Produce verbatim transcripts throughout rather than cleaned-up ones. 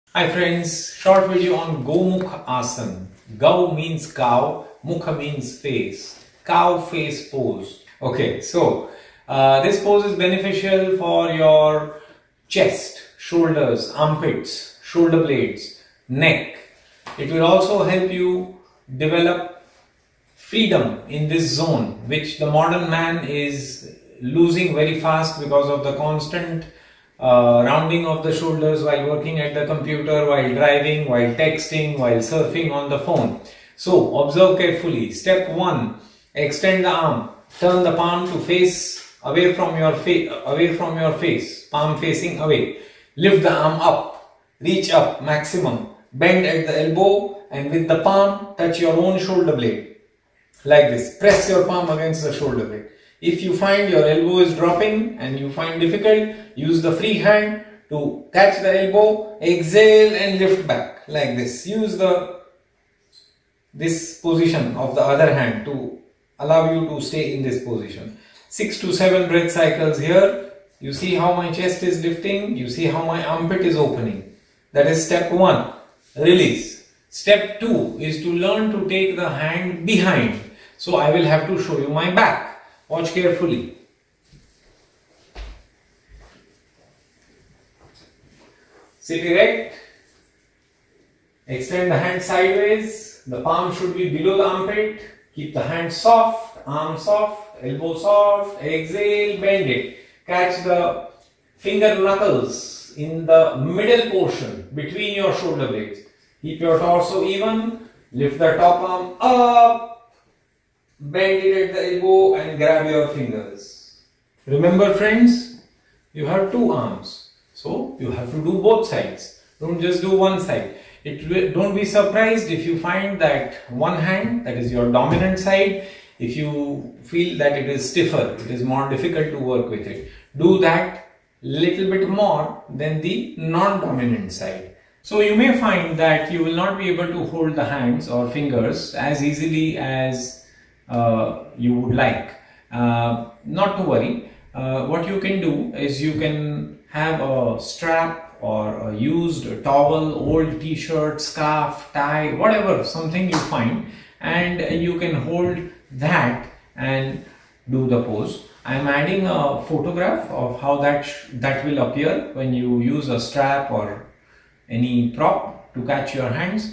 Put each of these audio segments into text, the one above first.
Hi friends, short video on Gomukha Asana. Gau means cow, Mukha means face, cow face pose. Okay, so uh, this pose is beneficial for your chest, shoulders, armpits, shoulder blades, neck. It will also help you develop freedom in this zone, which the modern man is losing very fast because of the constant uh, rounding of the shoulders while working at the computer, while driving, while texting, while surfing on the phone. So observe carefully. Step one, extend the arm, turn the palm to face away from your face, away from your face, palm facing away. Lift the arm up, reach up maximum, bend at the elbow and with the palm touch your own shoulder blade. Like this, press your palm against the shoulder blade. If you find your elbow is dropping and you find difficult, use the free hand to catch the elbow, exhale and lift back like this. Use the this position of the other hand to allow you to stay in this position. Six to seven breath cycles here. You see how my chest is lifting, you see how my armpit is opening. That is step one, release. Step two is to learn to take the hand behind. So I will have to show you my back. Watch carefully. Sit erect. Extend the hand sideways. The palm should be below the armpit. Keep the hand soft, arm soft, elbow soft. Exhale, bend it. Catch the finger knuckles in the middle portion between your shoulder blades. Keep your torso even. Lift the top arm up. Bend it at the elbow and grab your fingers. Remember friends, you have two arms. So you have to do both sides. Don't just do one side. It will, don't be surprised if you find that one hand, that is your dominant side, if you feel that it is stiffer, it is more difficult to work with it. Do that little bit more than the non-dominant side. So you may find that you will not be able to hold the hands or fingers as easily as uh, you would like. Uh, not to worry. Uh, what you can do is you can have a strap or a used towel, old t-shirt, scarf, tie, whatever, something you find, and you can hold that and do the pose. I am adding a photograph of how that that will appear when you use a strap or any prop to catch your hands.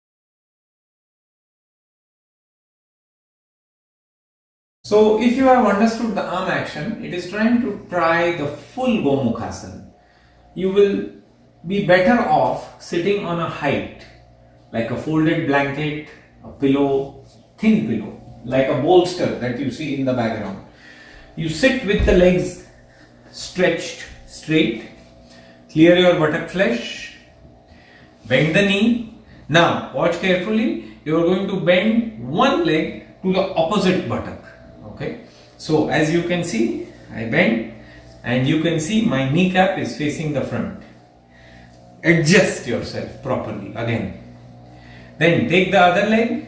So if you have understood the arm action, it is trying to try the full Gomukha Asana. You will be better off sitting on a height, like a folded blanket, a pillow, thin pillow, like a bolster that you see in the background. You sit with the legs stretched straight, clear your buttock flesh, bend the knee. Now watch carefully, you are going to bend one leg to the opposite buttock. Okay, so as you can see, I bend and you can see my kneecap is facing the front. Adjust yourself properly again. Then take the other leg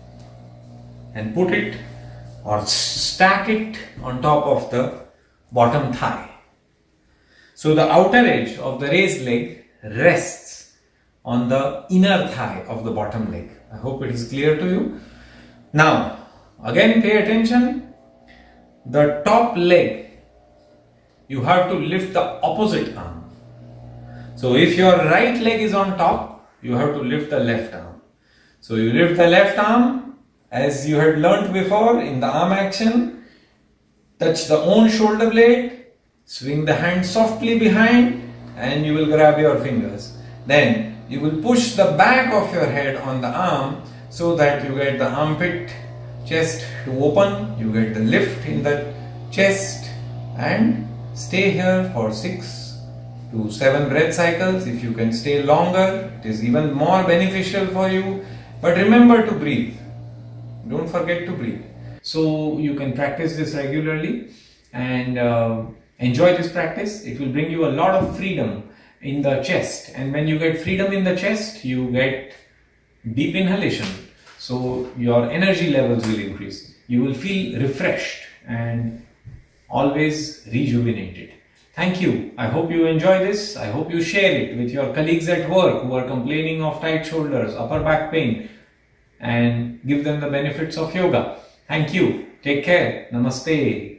and put it or stack it on top of the bottom thigh. So the outer edge of the raised leg rests on the inner thigh of the bottom leg. I hope it is clear to you. Now, again pay attention. The top leg, you have to lift the opposite arm. So if your right leg is on top, you have to lift the left arm. So you lift the left arm as you had learnt before in the arm action. Touch the own shoulder blade, swing the hand softly behind and you will grab your fingers. Then you will push the back of your head on the arm so that you get the armpit, chest to open, you get the lift in the chest and stay here for six to seven breath cycles. If you can stay longer, it is even more beneficial for you. But remember to breathe. Don't forget to breathe. So you can practice this regularly and uh, enjoy this practice. It will bring you a lot of freedom in the chest. And when you get freedom in the chest, you get deep inhalation. So your energy levels will increase. You will feel refreshed and always rejuvenated. Thank you. I hope you enjoy this. I hope you share it with your colleagues at work who are complaining of tight shoulders, upper back pain, and give them the benefits of yoga. Thank you. Take care. Namaste.